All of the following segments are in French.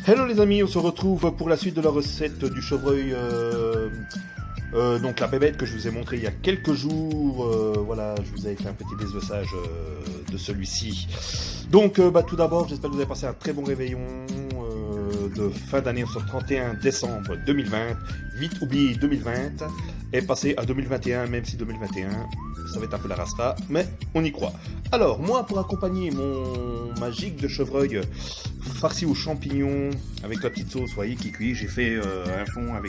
Hello les amis, on se retrouve pour la suite de la recette du chevreuil, donc la bébête que je vous ai montré il y a quelques jours. Voilà, je vous avais fait un petit désossage de celui-ci. Donc tout d'abord, j'espère que vous avez passé un très bon réveillon de fin d'année, sur 31 décembre 2020. Vite oublié 2020 et passé à 2021, même si 2021, ça va être un peu la rasta, mais on y croit. Alors, moi, pour accompagner mon magique de chevreuil farci aux champignons avec la petite sauce, vous voyez, qui cuit, j'ai fait un fond avec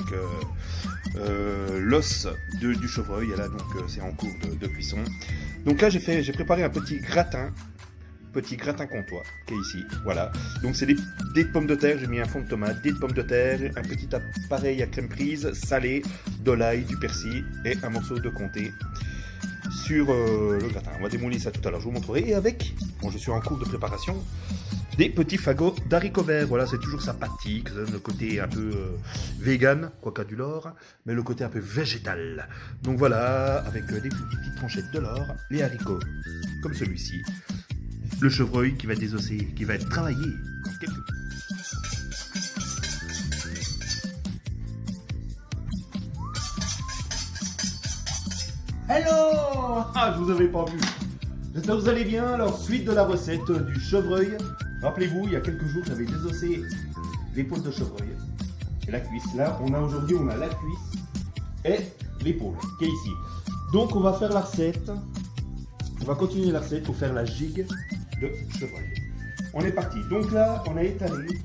l'os du chevreuil, et là, donc, c'est en cours de cuisson. Donc là, j'ai préparé un petit gratin comtois, qui est ici, voilà. Donc c'est des pommes de terre, j'ai mis un fond de tomate, des pommes de terre, un petit appareil à crème prise, salé, de l'ail, du persil et un morceau de comté sur le gratin. On va démolir ça tout à l'heure, je vous montrerai. Et avec, bon, je suis en cours de préparation, des petits fagots d'haricots verts. Voilà, c'est toujours sympathique, le côté un peu vegan, quoique du lard, mais le côté un peu végétal. Donc voilà, avec des petites tranchettes de lard, les haricots comme celui-ci, le chevreuil qui va être désossé, qui va être travaillé dans quelques minutes. Hello! Ah, je vous avais pas vu. J'espère que vous allez bien. Alors, suite de la recette du chevreuil. Rappelez-vous, il y a quelques jours, j'avais désossé l'épaule de chevreuil et la cuisse. Là, aujourd'hui, on a la cuisse et l'épaule qui est ici. Donc, on va faire la recette. On va continuer la recette pour faire la gigue de chevreuil. On est parti. Donc là, on a étalé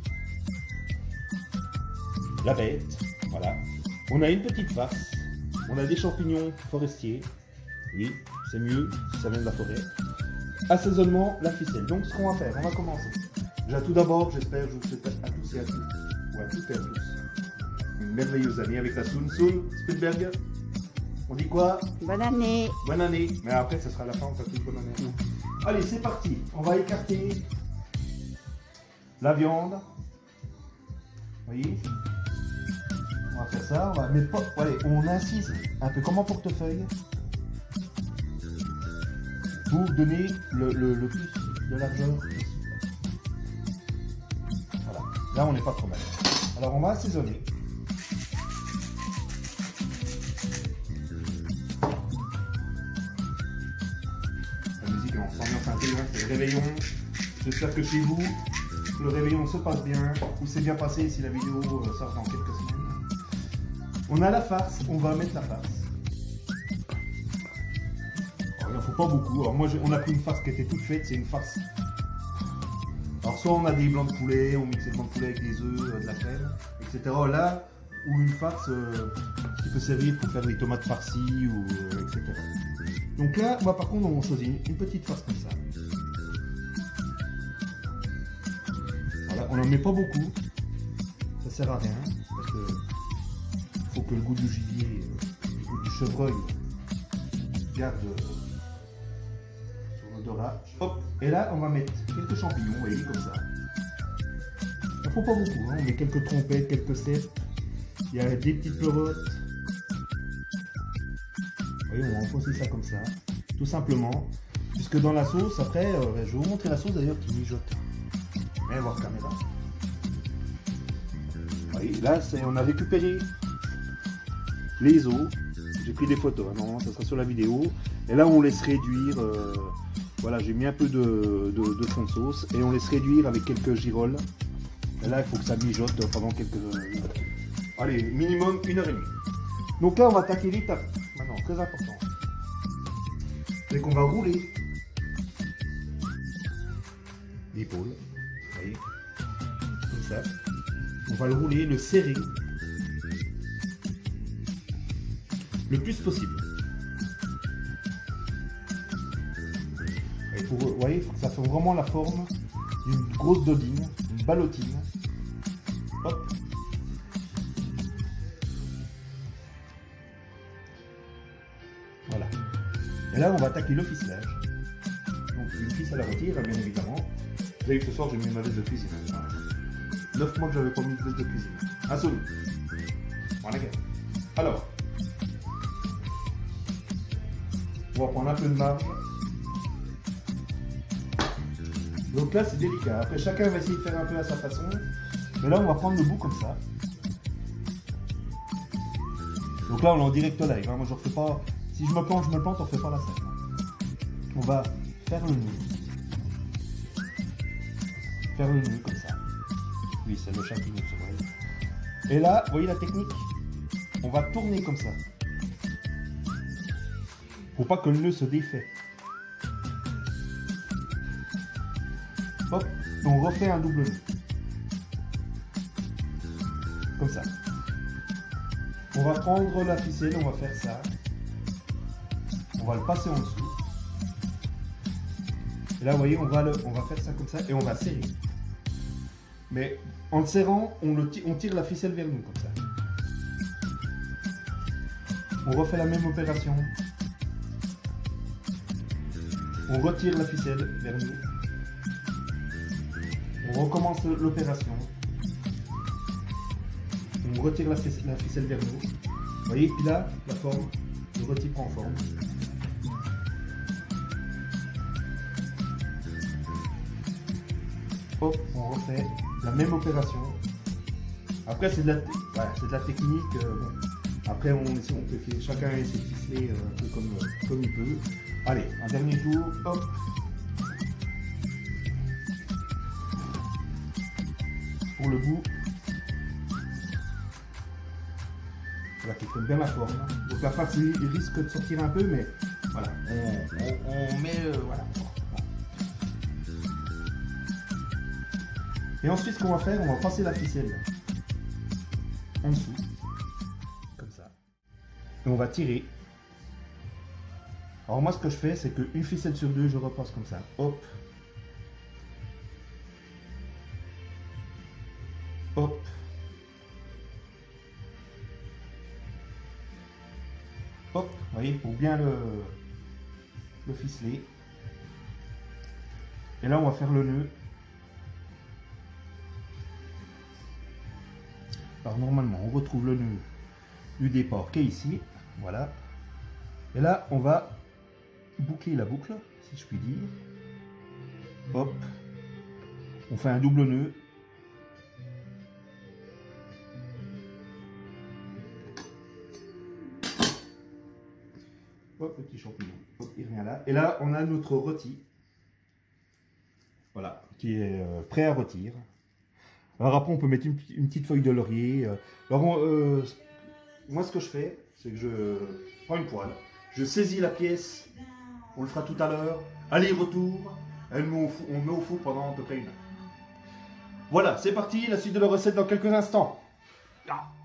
la bête. Voilà. On a une petite farce. On a des champignons forestiers. Oui, c'est mieux si ça vient de la forêt. Assaisonnement, la ficelle. Donc ce qu'on va faire, on va commencer. Déjà tout d'abord, j'espère, je vous souhaite à tous et à toutes, ou à toutes et à tous, une merveilleuse année avec la Soun Spielberg. On dit quoi? Bonne année. Bonne année. Mais après, ce sera la fin, ça fait bonne année. Allez, c'est parti. On va écarter la viande. Vous voyez? On va faire ça. On va mettre pas. Allez, on incise un peu comme en portefeuille pour donner le plus de largeur possible. Voilà. Là, on n'est pas trop mal. Alors, on va assaisonner. C'est le réveillon. J'espère que chez vous, le réveillon se passe bien, ou c'est bien passé si la vidéo sort dans quelques semaines. On a la farce, on va mettre la farce. Alors, il n'en faut pas beaucoup. Alors moi, on a pris une farce qui était toute faite, c'est une farce. Alors soit on a des blancs de poulet, on mixe les blancs de poulet avec des œufs, de la crème, etc. Là, ou une farce qui peut servir pour faire des tomates farcies, ou etc. Donc là, moi par contre, on choisit une petite farce comme ça. Voilà, on n'en met pas beaucoup, ça sert à rien, parce que faut que le goût du gibier, le goût du chevreuil, garde son odorat. Hop, et là, on va mettre quelques champignons, vous voyez, comme ça. Il ne faut pas beaucoup, hein. On met quelques trompettes, quelques cèpes, il y a des petites pleurotes. Vous voyez, on va enfoncer ça comme ça, tout simplement, puisque dans la sauce, après, je vais vous montrer la sauce d'ailleurs qui mijote. Viens voir caméra. Vous voyez, là, on a récupéré les os, j'ai pris des photos, hein, non, ça sera sur la vidéo, et là, on laisse réduire, voilà, j'ai mis un peu de fond de sauce, et on laisse réduire avec quelques girolles, et là, il faut que ça mijote pendant quelques minutes. Allez, minimum 1h30. Donc là, on va attaquer l'étape. Maintenant, très important. C'est qu'on va rouler l'épaule. Vous voyez? Comme ça. On va le rouler, le serrer le plus possible. Et pour, vous voyez, il faut que ça fasse vraiment la forme d'une grosse dodine, une ballotine. Hop. Voilà. Et là, on va attaquer le ficelage. Donc, une ficelle à rôtir, bien évidemment. Vous avez vu, ce soir, j'ai mis ma veste de cuisine. 9 mois que j'avais pas mis de veste de cuisine. Un seul. Voilà. Alors, on va prendre un peu de marge. Donc là, c'est délicat. Après, chacun va essayer de faire un peu à sa façon. Mais là, on va prendre le bout comme ça. Donc là, on est en direct live. Hein. Moi, je refais pas. Si je me plante, on refait pas la scène. On va faire le nœud. Faire le nœud comme ça. Oui, c'est le chat qui nous surveille. Et là, vous voyez la technique? On va tourner comme ça. Faut pas que le nœud se défait. Hop, on refait un double nœud. Comme ça. On va prendre la ficelle, on va faire ça. On va le passer en dessous. Et là, vous voyez, on va faire ça comme ça et on va serrer. Mais en le serrant, on tire la ficelle vers nous comme ça. On refait la même opération. On retire la ficelle vers nous. On recommence l'opération. On retire la ficelle vers nous. Vous voyez, puis là, la forme, le rôti prend forme. Hop, on refait la même opération. Après, c'est de la technique. Bon. Après, chacun essaie de ficeler un peu comme il peut. Allez, un dernier tour. Hop. Pour le bout. Voilà, qui prend bien la forme. Donc la face, il risque de sortir un peu, mais voilà, on met voilà. Et ensuite, ce qu'on va faire, on va passer la ficelle en dessous, comme ça. Et on va tirer. Alors moi, ce que je fais, c'est qu'une ficelle sur deux, je repasse comme ça. Hop. Hop. Hop, vous voyez, pour bien le ficeler. Et là, on va faire le nœud. Alors normalement, on retrouve le nœud du départ qui est ici. Voilà. Et là, on va boucler la boucle, si je puis dire. Hop. On fait un double nœud. Hop, petit champignon. Hop, il revient là. Et là, on a notre rôti. Voilà, qui est prêt à rôtir. Alors après, on peut mettre une petite feuille de laurier. Alors, moi, ce que je fais, c'est que je prends une poêle, je saisis la pièce, on le fera tout à l'heure, aller-retour, on met au four pendant à peu près 1 heure. Voilà, c'est parti, la suite de la recette dans quelques instants. Ah.